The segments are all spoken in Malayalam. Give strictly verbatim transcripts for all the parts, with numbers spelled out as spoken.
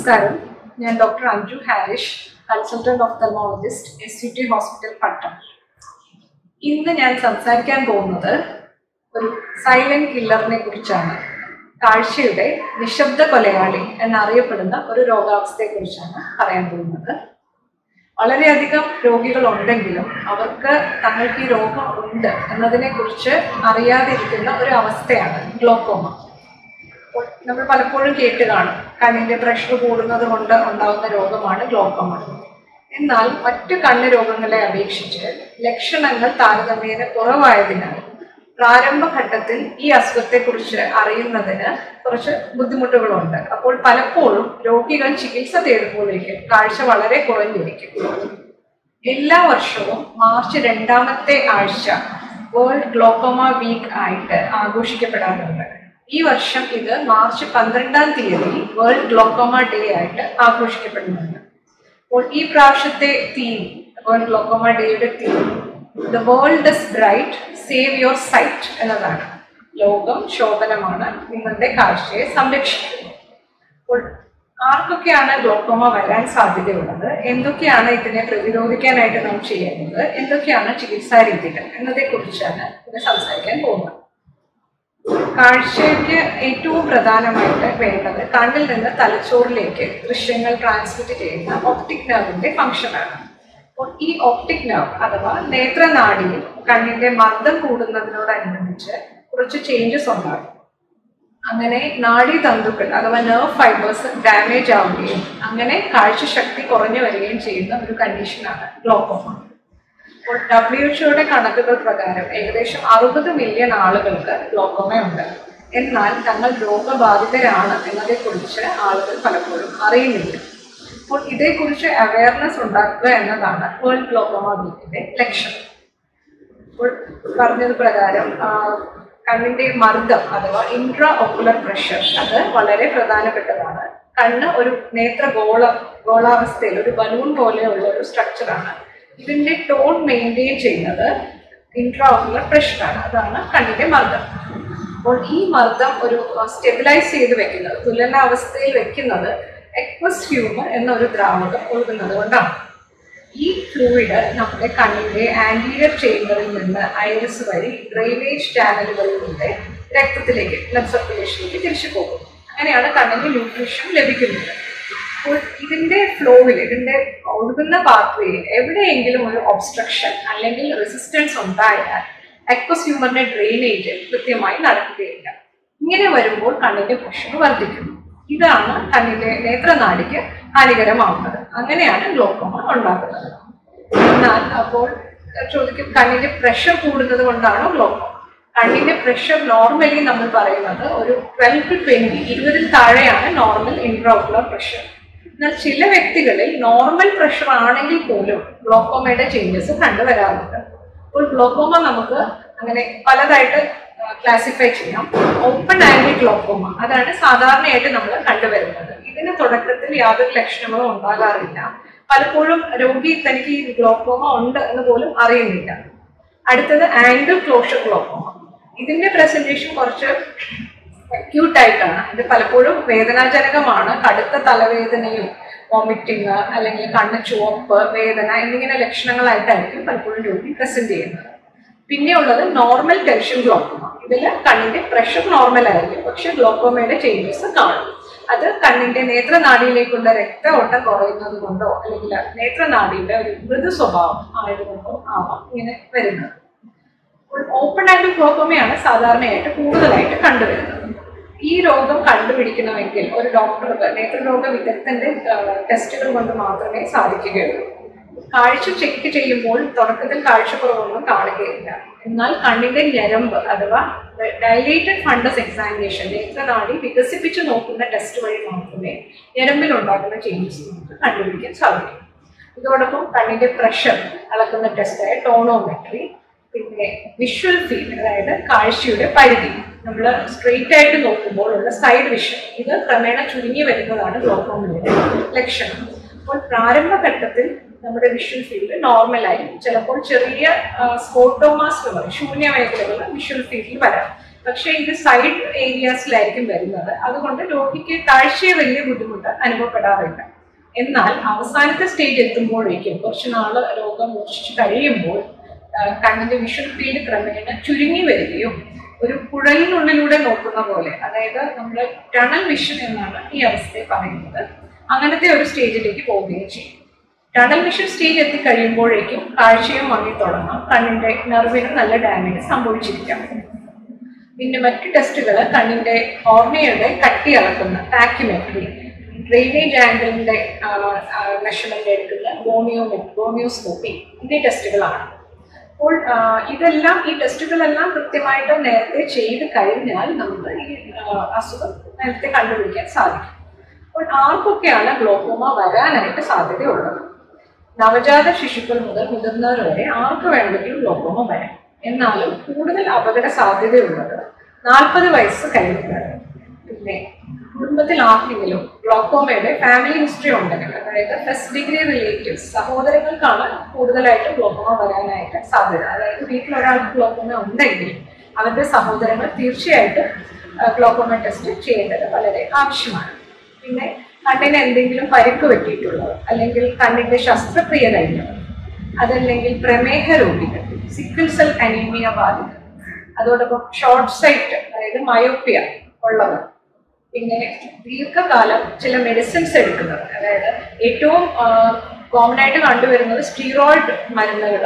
Namaskaram. I am Doctor Anju Harish, Consultant Ophthalmologist, S U T Hospital, Pattom. ഇന്ന് ഞാൻ സംസാരിക്കാൻ പോകുന്നത് ഒരു സൈലന്റ് കില്ലറിനെ കുറിച്ചാണ്. കാഴ്ചയുടെ നിശബ്ദ കൊലയാളി എന്നറിയപ്പെടുന്ന ഒരു രോഗാവസ്ഥയെ കുറിച്ചാണ് പറയാൻ പോകുന്നത്. വളരെയധികം രോഗികളുണ്ടെങ്കിലും അവർക്ക് തങ്ങൾക്ക് ഈ രോഗം ഉണ്ട് എന്നതിനെ കുറിച്ച് അറിയാതിരിക്കുന്ന ഒരു അവസ്ഥയാണ് ഗ്ലോക്കോമ. നമ്മൾ പലപ്പോഴും കേട്ട് കാണും, കണ്ണിന്റെ പ്രഷർ കൂടുന്നത് കൊണ്ട് ഉണ്ടാകുന്ന രോഗമാണ് ഗ്ലോക്കോമ. എന്നാൽ മറ്റു കണ്ണ് രോഗങ്ങളെ അപേക്ഷിച്ച് ലക്ഷണങ്ങൾ താരതമ്യേന കുറവായതിനാൽ പ്രാരംഭഘട്ടത്തിൽ ഈ അസുഖത്തെക്കുറിച്ച് അറിയുന്നതിന് കുറച്ച് ബുദ്ധിമുട്ടുകളുണ്ട്. അപ്പോൾ പലപ്പോഴും രോഗികൾ ചികിത്സ തേടുമ്പോഴേക്കും കാഴ്ച വളരെ കുറഞ്ഞിരിക്കും. എല്ലാ വർഷവും മാർച്ച് രണ്ടാമത്തെ ആഴ്ച വേൾഡ് ഗ്ലോക്കോമ വീക്ക് ആയിട്ട് ആഘോഷിക്കപ്പെടാറുണ്ട്. ഈ വർഷം ഇത് മാർച്ച് പന്ത്രണ്ടാം തീയതി വേൾഡ് ഗ്ലോക്കോമ ഡേ ആയിട്ട് ആഘോഷിക്കപ്പെടുന്നുണ്ട്. അപ്പോൾ ഈ പ്രാവശ്യത്തെ തീം, വേൾഡ് ഗ്ലോക്കോമ ഡേയുടെ theme the world is bright, save your sight എന്നതാണ്. ലോകം ശോഭനമാണ്, നിങ്ങളുടെ കാഴ്ചയെ സംരക്ഷിക്കുന്നു. അപ്പോൾ ആർക്കൊക്കെയാണ് ഗ്ലോക്കോമ വരാൻ സാധ്യതയുള്ളത്, എന്തൊക്കെയാണ് ഇതിനെ പ്രതിരോധിക്കാനായിട്ട് നാം ചെയ്യേണ്ടത്, എന്തൊക്കെയാണ് ചികിത്സാ രീതികൾ എന്നതേക്കുറിച്ചാണ് ഇത് സംസാരിക്കാൻ പോകുന്നത്. കാഴ്ചയ്ക്ക് ഏറ്റവും പ്രധാനമായിട്ട് വേണ്ടത് കണ്ണിൽ നിന്ന് തലച്ചോറിലേക്ക് ദൃശ്യങ്ങൾ ട്രാൻസ്മിറ്റ് ചെയ്യുന്ന ഓപ്റ്റിക് നെർവിന്റെ ഫംഗ്ഷനാണ്. അപ്പോൾ ഈ ഓപ്റ്റിക് നെർവ് അഥവാ നേത്രനാഡിയിൽ കണ്ണിന്റെ മർദ്ദം കൂടുന്നതിനോടനുബന്ധിച്ച് കുറച്ച് ചേഞ്ചസ് ഉണ്ടാകും. അങ്ങനെ നാഡീതന്തുക്കൾ അഥവാ നെർവ് ഫൈബേഴ്സ് ഡാമേജ് ആവുകയും അങ്ങനെ കാഴ്ചശക്തി കുറഞ്ഞു വരികയും ചെയ്യുന്ന ഒരു കണ്ടീഷനാണ് ഗ്ലോക്കോമ. അപ്പോൾ ഡബ്ല്യു എച്ച് ഒയുടെ കണക്കുകൾ പ്രകാരം ഏകദേശം അറുപത് മില്യൺ ആളുകൾക്ക് ഗ്ലോക്കോമ ഉണ്ട്. എന്നാൽ തങ്ങൾ രോഗബാധിതരാണ് എന്നതേക്കുറിച്ച് ആളുകൾ പലപ്പോഴും അറിയുന്നില്ല. അപ്പോൾ ഇതേക്കുറിച്ച് അവയർനെസ് ഉണ്ടാക്കുക എന്നതാണ് വേൾഡ് ഗ്ലോക്കോമ വീക്കിന്റെ ലക്ഷ്യം. അപ്പോൾ പറഞ്ഞത് പ്രകാരം കണ്ണിന്റെ മർദ്ദം അഥവാ ഇൻട്രാ ഓക്കുലർ പ്രഷർ അത് വളരെ പ്രധാനപ്പെട്ടതാണ്. കണ്ണ് ഒരു നേത്രഗോള ഗോളാവസ്ഥയിൽ ഒരു ബലൂൺ പോലെയുള്ള ഒരു സ്ട്രക്ചറാണ്. ഇതിന്റെ ടോൺ മെയിൻറ്റെയിൻ ചെയ്യുന്നത് ഇൻട്രാ ഓക്കുലർ പ്രഷറാണ്. അതാണ് കണ്ണിന്റെ മർദ്ദം. അപ്പോൾ ഈ മർദ്ദം ഒരു സ്റ്റെബിലൈസ് ചെയ്ത് വെക്കുന്നത്, തുലനാവസ്ഥയിൽ വെക്കുന്നത് എക്വസ് ഹ്യൂമർ എന്നൊരു ദ്രാവകം ഒഴുകുന്നത് കൊണ്ടാണ്. ഈ ഫ്ലൂയിഡ് നമ്മുടെ കണ്ണിന്റെ ആന്റീരിയർ ചേംബറിൽ നിന്ന് ഐറിസ് വഴി ഡ്രെയിനേജ് ചാനലുകളിലൂടെ രക്തത്തിലേക്ക്, ബ്ലഡ് സർക്കുലേഷനിലേക്ക് തിരിച്ചു പോകും. അങ്ങനെയാണ് കണ്ണിന്റെ ന്യൂട്രീഷൻ ലഭിക്കുന്നത്. അപ്പോൾ ഇതിന്റെ ഫ്ലോയിൽ, ഇതിന്റെ ഒഴുകുന്ന പാത്വേയിൽ എവിടെയെങ്കിലും ഒരു ഒബ്സ്ട്രക്ഷൻ അല്ലെങ്കിൽ റെസിസ്റ്റൻസ് ഉണ്ടായാൽ എക്വസ് ഹ്യൂമറിന്റെ ഡ്രെയിനേജ് കൃത്യമായി നടക്കുകയില്ല. ഇങ്ങനെ വരുമ്പോൾ കണ്ണിന്റെ പ്രഷർ വർദ്ധിക്കുന്നു. ഇതാണ് കണ്ണിന്റെ നേത്രനാടിക്ക് ഹാനികരമാവുന്നത്. അങ്ങനെയാണ് ഗ്ലോക്കോമ ഉണ്ടാകുന്നത്. എന്നാൽ അപ്പോൾ ചോദിക്കും, കണ്ണിന്റെ പ്രഷർ കൂടുന്നത് കൊണ്ടാണോ ഗ്ലോക്കോമ? കണ്ണിന്റെ പ്രഷർ നോർമലി നമ്മൾ പറയുന്നത് ഒരു ട്വൽവ് ടു ട്വന്റി ഇരുപതിൽ താഴെയാണ് നോർമൽ ഇൻട്രാഓക്കുലർ പ്രഷർ. എന്നാൽ ചില വ്യക്തികളിൽ നോർമൽ പ്രഷർ ആണെങ്കിൽ പോലും ഗ്ലോക്കോമയുടെ ചേഞ്ചസ് കണ്ടുവരാറുണ്ട്. അപ്പോൾ ഗ്ലോക്കോമ നമുക്ക് അങ്ങനെ പലതായിട്ട് ക്ലാസിഫൈ ചെയ്യാം. ഓപ്പൺ ആംഗിൾ ഗ്ലോക്കോമ അതാണ് സാധാരണയായിട്ട് നമ്മൾ കണ്ടുവരുന്നത്. ഇതിന് തുടക്കത്തിൽ യാതൊരു ലക്ഷണങ്ങളും ഉണ്ടാകാറില്ല. പലപ്പോഴും രോഗി തനിക്ക് ഈ ഗ്ലോക്കോമ ഉണ്ട് എന്ന് പോലും അറിയുന്നില്ല. അടുത്തത് ആംഗിൾ ക്ലോഷർ ഗ്ലോക്കോമ. ഇതിന്റെ പ്രസന്റേഷൻ കുറച്ച് അക്യൂട്ട് ആയിട്ടാണ്. ഇത് പലപ്പോഴും വേദനാജനകമാണ്. കടുത്ത തലവേദനയും വോമിറ്റിങ് അല്ലെങ്കിൽ കണ്ണ് ചുവപ്പ്, വേദന എന്നിങ്ങനെ ലക്ഷണങ്ങളായിട്ടായിരിക്കും പലപ്പോഴും രോഗി പ്രസന്റ് ചെയ്യുന്നത്. പിന്നെ ഉള്ളത് നോർമൽ ടെൻഷൻ ഗ്ലോക്കോമ. ഇതിൽ കണ്ണിന്റെ പ്രഷർ നോർമൽ ആയിരിക്കും, പക്ഷെ ഗ്ലോക്കോമയുടെ ചേഞ്ചസ് കാണും. അത് കണ്ണിന്റെ നേത്രനാടിയിലേക്കുള്ള രക്ത ഓട്ടം കുറയുന്നത് കൊണ്ടോ അല്ലെങ്കിൽ നേത്രനാടിയുടെ ഒരു മൃദു സ്വഭാവം ആയതുകൊണ്ടോ ആവാം ഇങ്ങനെ വരുന്നത്. ഓപ്പൺ ആംഗിൾ ഗ്ലോക്കോമയാണ് സാധാരണയായിട്ട് കൂടുതലായിട്ട് കണ്ടുവരുന്നത്. ഈ രോഗം കണ്ടുപിടിക്കണമെങ്കിൽ ഒരു ഡോക്ടർക്ക്, നേത്രരോഗ വിദഗ്ധന്റെ ടെസ്റ്റുകൾ കൊണ്ട് മാത്രമേ സാധിക്കുകയുള്ളൂ. കാഴ്ച ചെക്ക് ചെയ്യുമ്പോൾ തുടക്കത്തിൽ കാഴ്ചക്കുറവൊന്നും കാണുകയില്ല. എന്നാൽ കണ്ണിന്റെ ഞരമ്പ് അഥവാ ഡയലേറ്റഡ് ഫണ്ടസ് എക്സാമിനേഷൻ, നേത്രനാടി വികസിപ്പിച്ചു നോക്കുന്ന ടെസ്റ്റ് വഴി മാത്രമേ ഞരമ്പിൽ ഉണ്ടാകുന്ന ചേഞ്ചസ് നമുക്ക് കണ്ടുപിടിക്കാൻ സാധിക്കും. ഇതോടൊപ്പം കണ്ണിന്റെ പ്രഷർ അളക്കുന്ന ടെസ്റ്റായ ടോണോമെട്രി, പിന്നെ വിഷ്വൽ ഫീൽഡ് അതായത് കാഴ്ചയുടെ പരിധി, നമ്മൾ സ്ട്രെയിറ്റ് ആയിട്ട് നോക്കുമ്പോൾ ഉള്ള സൈഡ് വിഷൻ, ഇത് ക്രമേണ ചുരുങ്ങി വരുന്നതാണ് ഗ്ലോക്കോമയുടെ ലക്ഷണം. അപ്പോൾ പ്രാരംഭഘട്ടത്തിൽ നമ്മുടെ വിഷ്വൽ ഫീൽഡ് നോർമലായി, ചിലപ്പോൾ ചെറിയ സ്പോട്ടോമാസ് എന്ന് പറയും, ശൂന്യ മേഖലകൾ വിഷ്വൽ ഫീൽഡിൽ വരാം. പക്ഷേ ഇത് സൈഡ് ഏരിയാസിലായിരിക്കും വരുന്നത്. അതുകൊണ്ട് രോഗിക്ക് കാഴ്ചയെ വലിയ ബുദ്ധിമുട്ട് അനുഭവപ്പെടാറില്ല. എന്നാൽ അവസാനത്തെ സ്റ്റേജ് എത്തുമ്പോഴേക്കും കുറച്ച് നാള് രോഗം മൂർച്ഛിച്ച് കഴിയുമ്പോൾ കണ്ണിന്റെ വിഷൻ ഫീൽഡ് ക്രമേണ ചുരുങ്ങി വരികയും ഒരു കുഴലിനുള്ളിലൂടെ നോക്കുന്ന പോലെ, അതായത് നമ്മൾ ടണൽ വിഷൻ എന്നാണ് ഈ അവസ്ഥയെ പറയുന്നത്, അങ്ങനത്തെ ഒരു സ്റ്റേജിലേക്ക് പോവുകയും ചെയ്യും. ടണൽ വിഷൻ സ്റ്റേജ് എത്തിക്കഴിയുമ്പോഴേക്കും കാഴ്ചയും മങ്ങി തുടങ്ങാം, കണ്ണിന്റെ നെർവിന് നല്ല ഡാമേജ് സംഭവിച്ചിരിക്കാം. പിന്നെ മറ്റ് ടെസ്റ്റുകൾ കണ്ണിന്റെ കോർണിയയുടെ കട്ടി അളക്കുന്ന ടാക്കിമെട്രി, ഡ്രെയിനേജ് ആംഗിളിന്റെ മെഷർമെന്റ് എടുക്കുന്ന ഗോണിയോ ഗോണിയോസ്കോപ്പി എന്നീ ടെസ്റ്റുകളാണ്. അപ്പോൾ ഇതെല്ലാം ഈ ടെസ്റ്റുകളെല്ലാം കൃത്യമായിട്ട് നേരത്തെ ചെയ്ത് കഴിഞ്ഞാൽ നമുക്ക് ഈ അസുഖം നേരത്തെ കണ്ടുപിടിക്കാൻ സാധിക്കും. അപ്പോൾ ആർക്കൊക്കെയാണ് ഗ്ലോക്കോമ വരാനായിട്ട് സാധ്യതയുള്ളത്? നവജാത ശിശുക്കൾ മുതൽ മുതിർന്നവർ വരെ ആർക്ക് വേണമെങ്കിലും ഗ്ലോക്കോമ വരാം. എന്നാലും കൂടുതൽ അപകട സാധ്യതയുള്ളത് നാൽപ്പത് വയസ്സ് കഴിഞ്ഞവരാണ്. പിന്നെ കുടുംബത്തിൽ ആർക്കെങ്കിലും ഗ്ലോക്കോമയുടെ ഫാമിലി ഹിസ്റ്ററി ഉണ്ടെങ്കിൽ, അതായത് ഫസ്റ്റ് ഡിഗ്രി റിലേറ്റീവ്സ് സഹോദരങ്ങൾക്കാണ് കൂടുതലായിട്ട് ഗ്ലോക്കോമ വരാനായിട്ട് സാധ്യത. അതായത് വീട്ടിൽ ഒരാൾക്ക് ഗ്ലോക്കോമ ഉണ്ടെങ്കിൽ അവരുടെ സഹോദരങ്ങൾ തീർച്ചയായിട്ടും ഗ്ലോക്കോമ ടെസ്റ്റ് ചെയ്യേണ്ടത് വളരെ ആവശ്യമാണ്. പിന്നെ കണ്ണിന് എന്തെങ്കിലും പരിക്ക് പറ്റിയിട്ടുള്ളവർ, അല്ലെങ്കിൽ കണ്ണിന്റെ ശസ്ത്രക്രിയ കഴിഞ്ഞവർ, അതല്ലെങ്കിൽ പ്രമേഹ രോഗികൾ, സിക്കിൾ സെൽ അനീമിയ ബാധിതർ, അതോടൊപ്പം ഷോർട്ട് സൈറ്റ് അതായത് മയോപ്പിയ ഉള്ളവർ, പിന്നെ ദീർഘകാലം ചില മെഡിസിൻസ് എടുക്കുന്നത്, അതായത് ഏറ്റവും കോമൺ ആയിട്ട് കണ്ടുവരുന്നത് സ്റ്റീറോയിഡ് മരുന്നുകൾ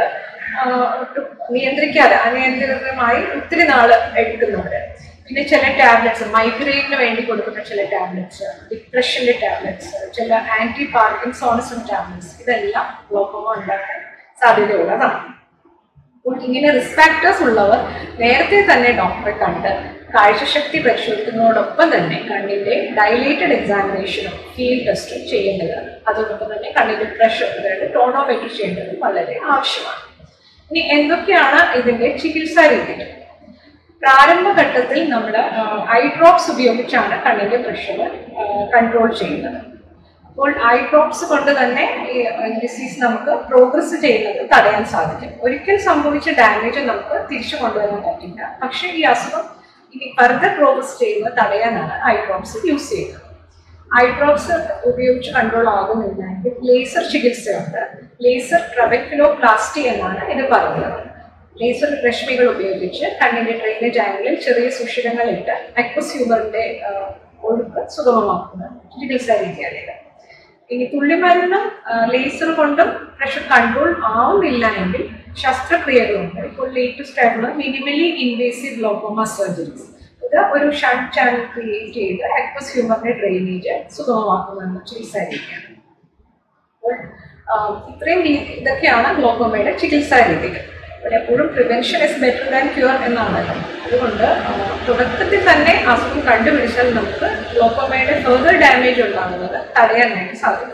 നിയന്ത്രിക്കാതെ അനിയന്ത്രിതമായി ഒത്തിരി നാൾ എടുക്കുന്നവര്, പിന്നെ ചില ടാബ്ലറ്റ്സ് മൈഗ്രെയിനിന് വേണ്ടി കൊടുക്കുന്ന ചില ടാബ്ലറ്റ്സ്, ഡിപ്രഷന്റെ ടാബ്ലറ്റ്സ്, ചില ആന്റി പാർക്കിൻസോണിസം ടാബ്ലറ്റ്സ്, ഇതെല്ലാം ഗ്ലോക്കോമ ഉണ്ടാക്കാൻ സാധ്യതയുള്ളതാണ്. അപ്പോൾ ഇങ്ങനെ റിസ്ക് ഫാക്ടേഴ്സ് ഉള്ളവർ നേരത്തെ തന്നെ ഡോക്ടറെ കണ്ട് കാഴ്ചശക്തി പരിശോധിക്കുന്നതോടൊപ്പം തന്നെ കണ്ണിന്റെ ഡയലേറ്റഡ് എക്സാമിനേഷനും ഫീൽഡ് ടെസ്റ്റും ചെയ്യേണ്ടതാണ്. അതോടൊപ്പം തന്നെ കണ്ണിന്റെ പ്രഷർ, അതായത് ടോണോമെട്രി ചെയ്യേണ്ടത് വളരെ ആവശ്യമാണ്. ഇനി എന്തൊക്കെയാണ് ഇതിന്റെ ചികിത്സാ രീതികൾ? പ്രാരംഭഘട്ടത്തിൽ നമ്മൾ ഐ ഡ്രോപ്സ് ഉപയോഗിച്ചാണ് കണ്ണിന്റെ പ്രഷർ കൺട്രോൾ ചെയ്യുന്നത്. അപ്പോൾ ഐ ഡ്രോപ്സ് കൊണ്ട് തന്നെ ഈ ഡിസീസ് നമുക്ക് പ്രോഗ്രസ് ചെയ്യുന്നത് തടയാൻ സാധിക്കും. ഒരിക്കൽ സംഭവിച്ച ഡാമേജ് നമുക്ക് തിരിച്ചു കൊണ്ടുവരാൻ പറ്റില്ല, പക്ഷേ ഈ അസുഖം ഇനി ഫർദർ പ്രോഗ്രസ് ചെയ്യുന്നത് തടയാനാണ് ഐ ഡ്രോപ്സ് യൂസ് ചെയ്യുന്നത്. ഐ ഡ്രോപ്സ് ഉപയോഗിച്ച് കൺട്രോൾ ആകുന്നില്ലെങ്കിൽ ലേസർ ചികിത്സയുണ്ട്. ലേസർ ട്രബെക്കുലോപ്ലാസ്റ്റി എന്നാണ് ഇത് പറയുന്നത്. ലേസർ രശ്മികൾ ഉപയോഗിച്ച് കണ്ണിന്റെ ഡ്രെയിനേജ് ആംഗിളിൽ ചെറിയ സുഷിരങ്ങളിട്ട് അക്വസ് ഹ്യൂമറിന്റെ ഒഴുക്ക് സുഗമമാക്കുന്ന ചികിത്സാ രീതിയാണ്. ഇനി തുള്ളിമരുന്നും ലേസർ കൊണ്ടും പ്രഷർ കൺട്രോൾ ആവുന്നില്ല എങ്കിൽ ശസ്ത്രക്രിയകളുണ്ട്. ഇപ്പോൾ ലേറ്റസ്റ്റ് ആയിട്ടുള്ള മിനിമലി ഇൻവേസീവ് ഗ്ലോക്കോമ സർജറീസ്, ഇത് ഒരു ഷണ്ട് ചാനൽ ക്രിയേറ്റ് ചെയ്ത് അക്വസ് ഹ്യൂമറിന്റെ ഡ്രെയിനേജ് സുഗമമാക്കുന്ന ചികിത്സാ രീതിയാണ്. അപ്പോൾ ഇത്രയും ഇതൊക്കെയാണ് ഗ്ലോക്കോമയുടെ ചികിത്സാ രീതികൾ. എപ്പോഴും prevention is better than cure എന്നാണല്ലോ. അതുകൊണ്ട് തുടക്കത്തിൽ തന്നെ അസുഖം കണ്ടുപിടിച്ചാൽ നമുക്ക് ഗ്ലോക്കോമയുടെ ഫെർദർ ഡാമേജ് ഉണ്ടാകുന്നത് തടയാനായിട്ട് സാധിക്കും.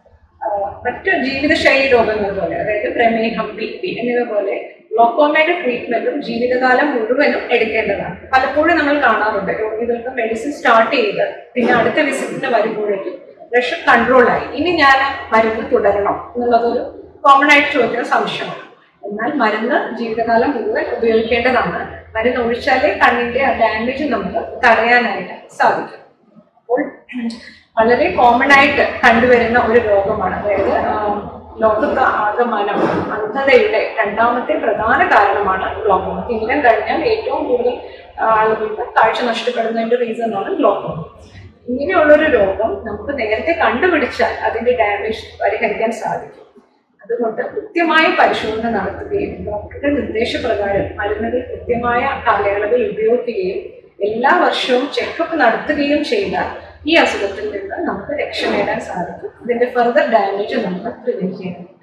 മറ്റു ജീവിതശൈലി രോഗങ്ങൾ പോലെ, അതായത് പ്രമേഹം, ബി പി എന്നിവ പോലെ ഗ്ലോക്കോമയുടെ ട്രീറ്റ്മെന്റും ജീവിതകാലം മുഴുവനും എടുക്കേണ്ടതാണ്. പലപ്പോഴും നമ്മൾ കാണാറുണ്ട് രോഗികൾക്ക് മെഡിസിൻ സ്റ്റാർട്ട് ചെയ്ത് പിന്നെ അടുത്ത വിസിറ്റിന് വരുമ്പോഴേക്കും പ്രഷർ കൺട്രോളായി, ഇനി ഞാൻ മരുന്ന് തുടരണോ എന്നുള്ളതൊരു കോമൺ ആയിട്ട് ചോദിക്കുന്ന സംശയമാണ്. എന്നാൽ മരുന്ന് ജീവിതകാലം മുഴുവൻ ഉപയോഗിക്കേണ്ടതാണ്. മരുന്ന് ഒഴിച്ചാലേ കണ്ണിന്റെ ഡാമേജ് നമുക്ക് തടയാനായിട്ട് സാധിക്കും. അപ്പോൾ വളരെ കോമൺ ആയിട്ട് കണ്ടുവരുന്ന ഒരു രോഗമാണ്, അതായത് ലോകത്ത് ആകമാനം അന്ധതയുടെ രണ്ടാമത്തെ പ്രധാന കാരണമാണ് ഗ്ലോക്കോമ. തിമിരം കഴിഞ്ഞാൽ ഏറ്റവും കൂടുതൽ ആളുകൾക്ക് കാഴ്ച നഷ്ടപ്പെടുന്നതിന്റെ റീസൺ ആണ് ഗ്ലോക്കോമ. ഇങ്ങനെയുള്ളൊരു രോഗം നമുക്ക് നേരത്തെ കണ്ടുപിടിച്ചാൽ അതിന്റെ ഡാമേജ് പരിഹരിക്കാൻ സാധിക്കും. അതുകൊണ്ട് കൃത്യമായ പരിശോധന നടത്തുകയും ഡോക്ടറുടെ നിർദ്ദേശപ്രകാരം മരുന്നുകൾ കൃത്യമായ കാലയളവിൽ ഉപയോഗിക്കുകയും എല്ലാ വർഷവും ചെക്കപ്പ് നടത്തുകയും ചെയ്താൽ ഈ അസുഖത്തിൽ നിന്ന് നമുക്ക് രക്ഷ നേടാൻ സാധിക്കും. ഇതിന്റെ ഫർദർ ഡാമേജ് നമുക്ക് പ്രിവെന്റ് ചെയ്യാം.